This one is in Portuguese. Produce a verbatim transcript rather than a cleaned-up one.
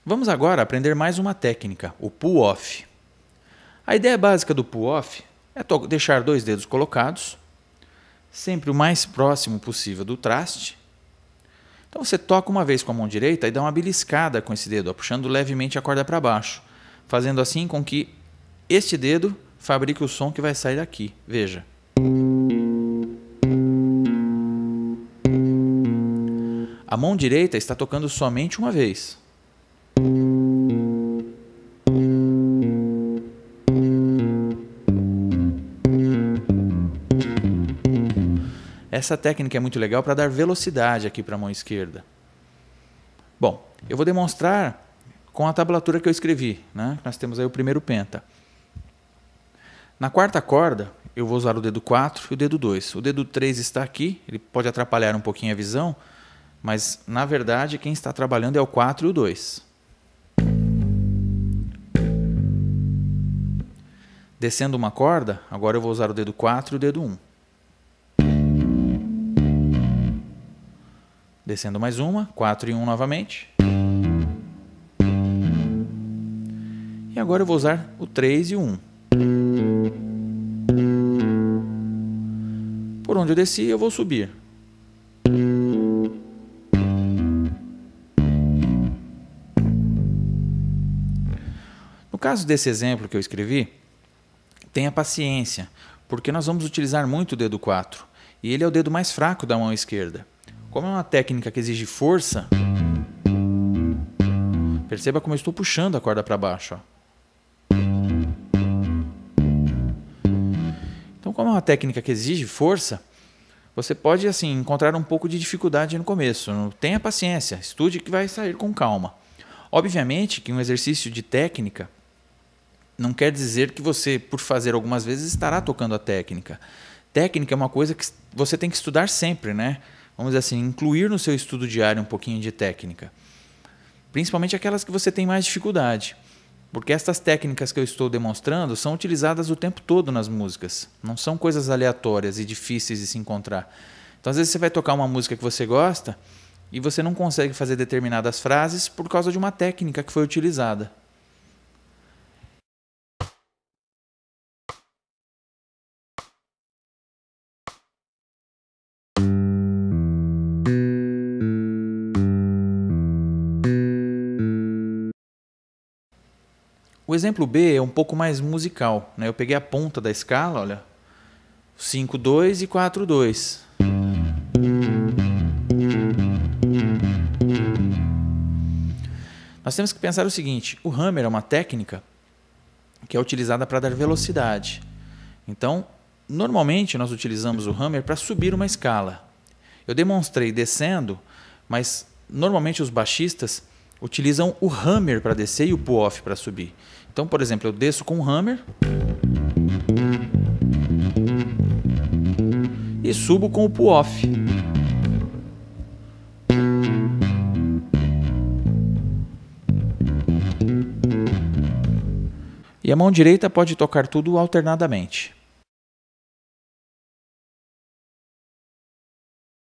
Vamos agora aprender mais uma técnica, o pull-off. A ideia básica do pull-off é deixar dois dedos colocados, sempre o mais próximo possível do traste. Então você toca uma vez com a mão direita e dá uma beliscada com esse dedo, ó, puxando levemente a corda para baixo, fazendo assim com que este dedo fabrique o som que vai sair daqui. Veja. A mão direita está tocando somente uma vez. Essa técnica é muito legal para dar velocidade aqui para a mão esquerda. Bom, eu vou demonstrar com a tablatura que eu escrevi, né? Nós temos aí o primeiro penta. Na quarta corda, eu vou usar o dedo quatro e o dedo dois. O dedo três está aqui, ele pode atrapalhar um pouquinho a visão, mas na verdade quem está trabalhando é o quatro e o dois. Descendo uma corda, agora eu vou usar o dedo quatro e o dedo um. Descendo mais uma, quatro e um novamente. E agora eu vou usar o três e o um. Por onde eu desci, eu vou subir. No caso desse exemplo que eu escrevi, tenha paciência, porque nós vamos utilizar muito o dedo quatro, e ele é o dedo mais fraco da mão esquerda. Como é uma técnica que exige força, perceba como eu estou puxando a corda para baixo. Ó. Então, como é uma técnica que exige força, você pode assim encontrar um pouco de dificuldade no começo. Tenha paciência, estude que vai sair com calma. Obviamente que um exercício de técnica não quer dizer que você, por fazer algumas vezes, estará tocando a técnica. Técnica é uma coisa que você tem que estudar sempre, né? Vamos dizer assim, incluir no seu estudo diário um pouquinho de técnica. Principalmente aquelas que você tem mais dificuldade. Porque estas técnicas que eu estou demonstrando são utilizadas o tempo todo nas músicas. Não são coisas aleatórias e difíceis de se encontrar. Então, às vezes, você vai tocar uma música que você gosta e você não consegue fazer determinadas frases por causa de uma técnica que foi utilizada. O exemplo B é um pouco mais musical, né? Eu peguei a ponta da escala, olha, cinco dois e quatro dois. Nós temos que pensar o seguinte, o hammer é uma técnica que é utilizada para dar velocidade. Então, normalmente nós utilizamos o hammer para subir uma escala. Eu demonstrei descendo, mas normalmente os baixistas utilizam o hammer para descer e o pull-off para subir. Então, por exemplo, eu desço com o hammer e subo com o pull-off. E a mão direita pode tocar tudo alternadamente.